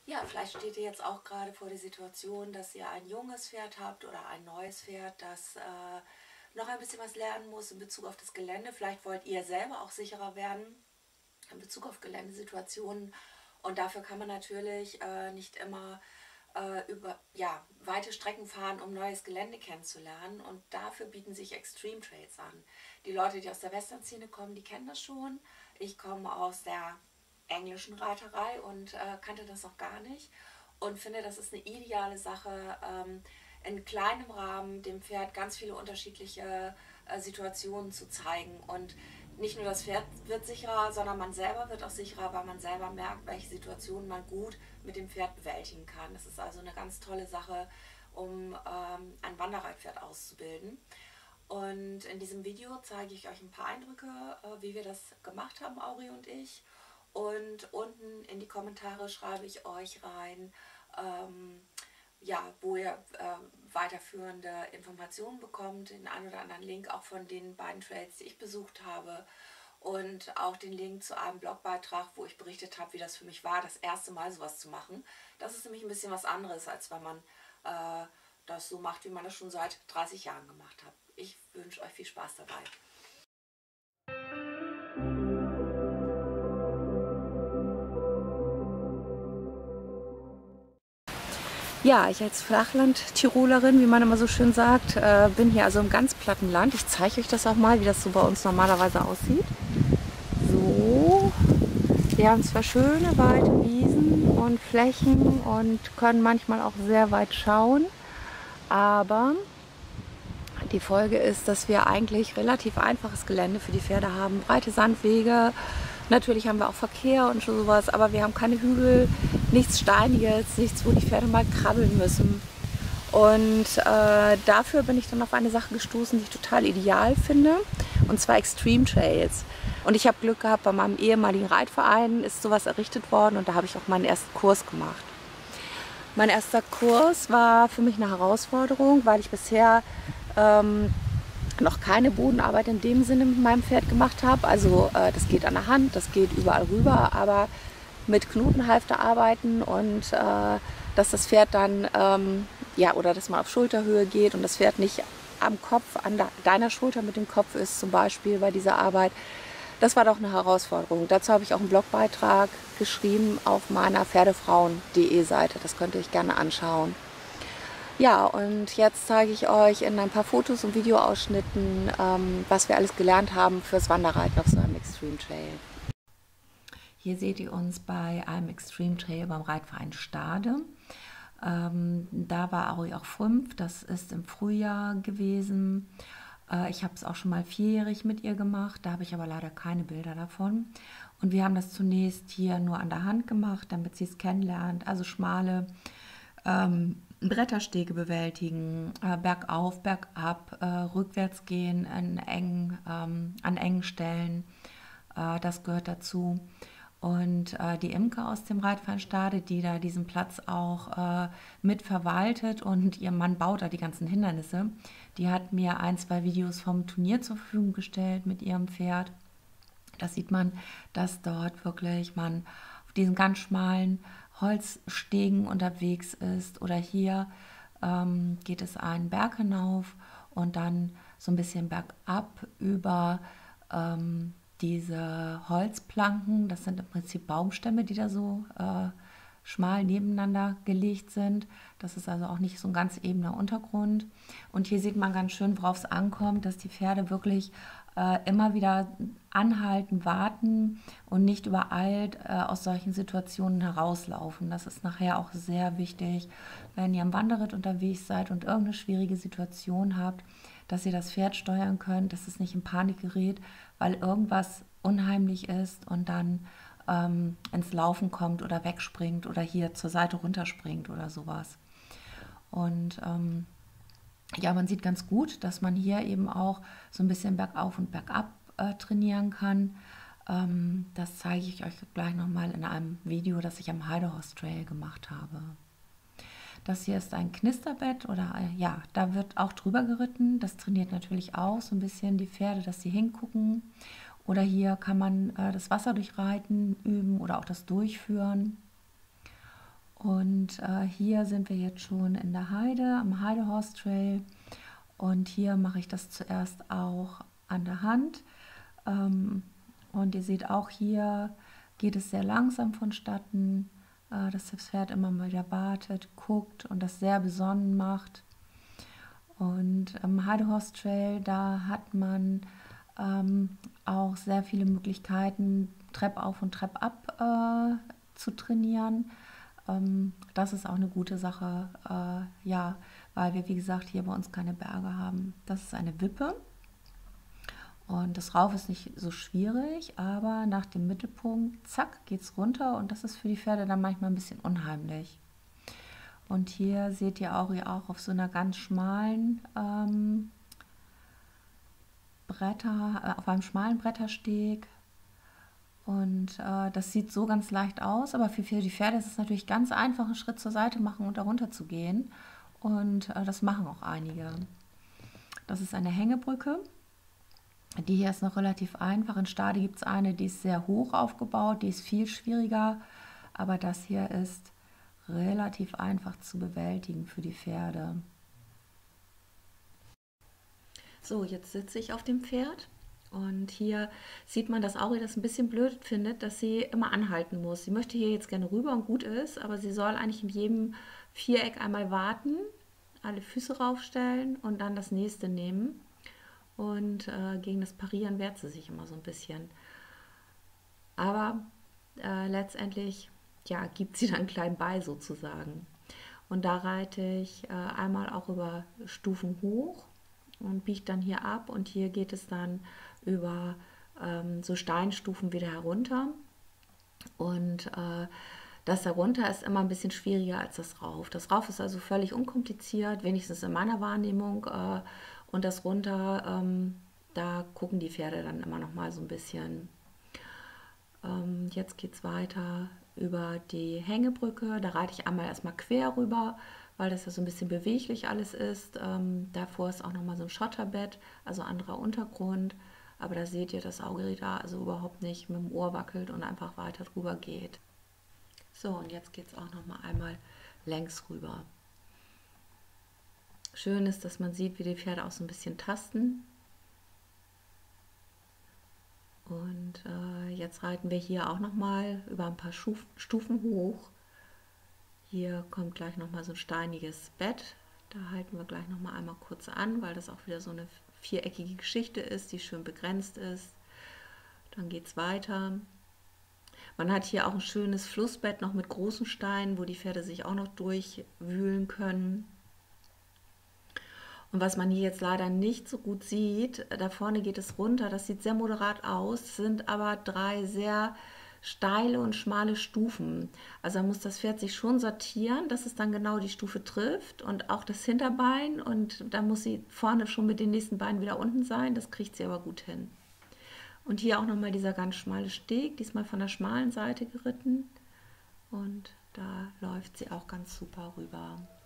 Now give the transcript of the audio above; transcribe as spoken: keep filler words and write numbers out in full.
Ja, vielleicht steht ihr jetzt auch gerade vor der Situation, dass ihr ein junges Pferd habt oder ein neues Pferd, das äh, noch ein bisschen was lernen muss in Bezug auf das Gelände. Vielleicht wollt ihr selber auch sicherer werden in Bezug auf Geländesituationen. Und dafür kann man natürlich äh, nicht immer äh, über ja, weite Strecken fahren, um neues Gelände kennenzulernen. Und dafür bieten sich Extreme Trails an. Die Leute, die aus der Western-Szene kommen, die kennen das schon. Ich komme aus der englischen Reiterei und äh, kannte das noch gar nicht. Und finde, das ist eine ideale Sache, ähm, in kleinem Rahmen dem Pferd ganz viele unterschiedliche äh, Situationen zu zeigen. Und nicht nur das Pferd wird sicherer, sondern man selber wird auch sicherer, weil man selber merkt, welche Situationen man gut mit dem Pferd bewältigen kann. Das ist also eine ganz tolle Sache, um ähm, ein Wanderreitpferd auszubilden. Und in diesem Video zeige ich euch ein paar Eindrücke, äh, wie wir das gemacht haben, Auri und ich. Und unten in die Kommentare schreibe ich euch rein, ähm, ja, wo ihr äh, weiterführende Informationen bekommt, den einen oder anderen Link auch von den beiden Trails, die ich besucht habe, und auch den Link zu einem Blogbeitrag, wo ich berichtet habe, wie das für mich war, das erste Mal sowas zu machen. Das ist nämlich ein bisschen was anderes, als wenn man äh, das so macht, wie man das schon seit dreißig Jahren gemacht hat. Ich wünsche euch viel Spaß dabei. Ja, ich als Flachland-Tirolerin, wie man immer so schön sagt, äh, bin hier also im ganz platten Land. Ich zeige euch das auch mal, wie das so bei uns normalerweise aussieht. So, wir haben zwar schöne weite Wiesen und Flächen und können manchmal auch sehr weit schauen, aber die Folge ist, dass wir eigentlich relativ einfaches Gelände für die Pferde haben. Breite Sandwege, natürlich haben wir auch Verkehr und schon sowas, aber wir haben keine Hügel, nichts Steiniges, nichts, wo die Pferde mal krabbeln müssen. Und äh, dafür bin ich dann auf eine Sache gestoßen, die ich total ideal finde, und zwar Extreme Trails. Und ich habe Glück gehabt, bei meinem ehemaligen Reitverein ist sowas errichtet worden und da habe ich auch meinen ersten Kurs gemacht. Mein erster Kurs war für mich eine Herausforderung, weil ich bisher ähm, noch keine Bodenarbeit in dem Sinne mit meinem Pferd gemacht habe. Also äh, das geht an der Hand, das geht überall rüber, aber mit Knotenhalfter arbeiten und äh, dass das Pferd dann, ähm, ja, oder dass man auf Schulterhöhe geht und das Pferd nicht am Kopf, an deiner Schulter mit dem Kopf ist zum Beispiel bei dieser Arbeit. Das war doch eine Herausforderung. Dazu habe ich auch einen Blogbeitrag geschrieben auf meiner pferdefrauen punkt de Seite. Das könnt ihr euch gerne anschauen. Ja, und jetzt zeige ich euch in ein paar Fotos und Videoausschnitten, ähm, was wir alles gelernt haben fürs Wanderreiten auf so einem Extreme Trail. Hier seht ihr uns bei einem Extreme Trail beim Reitverein Stade. Ähm, da war Auri auch fünf, das ist im Frühjahr gewesen. Äh, ich habe es auch schon mal vierjährig mit ihr gemacht, da habe ich aber leider keine Bilder davon. Und wir haben das zunächst hier nur an der Hand gemacht, damit sie es kennenlernt, also schmale ähm, Bretterstege bewältigen, äh, bergauf, bergab, äh, rückwärts gehen in engen, ähm, an engen Stellen, äh, das gehört dazu. Und äh, die Imke aus dem Reitverein Stade, die da diesen Platz auch äh, mit verwaltet und ihr Mann baut da die ganzen Hindernisse, die hat mir ein, zwei Videos vom Turnier zur Verfügung gestellt mit ihrem Pferd. Da sieht man, dass dort wirklich man auf diesen ganz schmalen Holzstegen unterwegs ist. Oder hier ähm, geht es einen Berg hinauf und dann so ein bisschen bergab über ähm, diese Holzplanken. Das sind im Prinzip Baumstämme, die da so äh, schmal nebeneinander gelegt sind. Das ist also auch nicht so ein ganz ebener Untergrund. Und hier sieht man ganz schön, worauf es ankommt, dass die Pferde wirklich äh, immer wieder anhalten, warten und nicht übereilt äh, aus solchen Situationen herauslaufen. Das ist nachher auch sehr wichtig, wenn ihr am Wanderritt unterwegs seid und irgendeine schwierige Situation habt, dass ihr das Pferd steuern könnt, dass es nicht in Panik gerät, weil irgendwas unheimlich ist und dann ähm, ins Laufen kommt oder wegspringt oder hier zur Seite runterspringt oder sowas. Und ähm, ja, man sieht ganz gut, dass man hier eben auch so ein bisschen bergauf und bergab äh, trainieren kann. Ähm, das zeige ich euch gleich nochmal in einem Video, das ich am Heidehorst Trail gemacht habe. Das hier ist ein Knisterbett oder äh, ja, da wird auch drüber geritten. Das trainiert natürlich auch so ein bisschen die Pferde, dass sie hingucken. Oder hier kann man äh, das Wasser durchreiten üben oder auch das Durchführen. Und äh, hier sind wir jetzt schon in der Heide, am Heidehorst Trail. Und hier mache ich das zuerst auch an der Hand. Ähm, und ihr seht auch, hier geht es sehr langsam vonstatten, äh, dass das Pferd immer mal wieder wartet, guckt und das sehr besonnen macht. Und am Heidehorst Trail, da hat man ähm, auch sehr viele Möglichkeiten, Trepp auf und Trepp ab äh, zu trainieren. Ähm, das ist auch eine gute Sache, äh, ja, weil wir, wie gesagt, hier bei uns keine Berge haben. Das ist eine Wippe und das Rauf ist nicht so schwierig, aber nach dem Mittelpunkt, zack, geht es runter und das ist für die Pferde dann manchmal ein bisschen unheimlich. Und hier seht ihr auch, ihr auch auf so einer ganz schmalen ähm, Bretter, äh, auf einem schmalen Brettersteg. Und äh, das sieht so ganz leicht aus, aber für, für die Pferde ist es natürlich ganz einfach, einen Schritt zur Seite machen und darunter zu gehen. Und äh, das machen auch einige. Das ist eine Hängebrücke. Die hier ist noch relativ einfach. In Stade gibt es eine, die ist sehr hoch aufgebaut, die ist viel schwieriger. Aber das hier ist relativ einfach zu bewältigen für die Pferde. So, jetzt sitze ich auf dem Pferd. Und hier sieht man, dass Auri das ein bisschen blöd findet, dass sie immer anhalten muss. Sie möchte hier jetzt gerne rüber und gut ist, aber sie soll eigentlich in jedem Viereck einmal warten, alle Füße raufstellen und dann das nächste nehmen. Und äh, gegen das Parieren wehrt sie sich immer so ein bisschen. Aber äh, letztendlich ja, gibt sie dann klein bei sozusagen. Und da reite ich äh, einmal auch über Stufen hoch und biege dann hier ab und hier geht es dann über ähm, so Steinstufen wieder herunter. Und äh, das herunter ist immer ein bisschen schwieriger als das Rauf. Das Rauf ist also völlig unkompliziert, wenigstens in meiner Wahrnehmung. Äh, und das runter, ähm, da gucken die Pferde dann immer noch mal so ein bisschen. Ähm, jetzt geht es weiter über die Hängebrücke. Da reite ich einmal erstmal quer rüber, weil das ja so ein bisschen beweglich alles ist. Ähm, davor ist auch noch mal so ein Schotterbett, also anderer Untergrund. Aber da seht ihr, dass Auri da also überhaupt nicht mit dem Ohr wackelt und einfach weiter drüber geht. So, und jetzt geht es auch noch mal einmal längs rüber. Schön ist, dass man sieht, wie die Pferde auch so ein bisschen tasten. Und äh, jetzt reiten wir hier auch noch mal über ein paar Schuf Stufen hoch. Hier kommt gleich noch mal so ein steiniges Bett. Da halten wir gleich noch mal einmal kurz an, weil das auch wieder so eine viereckige Geschichte ist, die schön begrenzt ist. Dann geht es weiter. Man hat hier auch ein schönes Flussbett noch mit großen Steinen, wo die Pferde sich auch noch durchwühlen können. Und was man hier jetzt leider nicht so gut sieht, da vorne geht es runter, das sieht sehr moderat aus, sind aber drei sehr steile und schmale Stufen. Also da muss das Pferd sich schon sortieren, dass es dann genau die Stufe trifft und auch das Hinterbein, und da muss sie vorne schon mit den nächsten Beinen wieder unten sein, das kriegt sie aber gut hin. Und hier auch nochmal dieser ganz schmale Steg, diesmal von der schmalen Seite geritten, und da läuft sie auch ganz super rüber.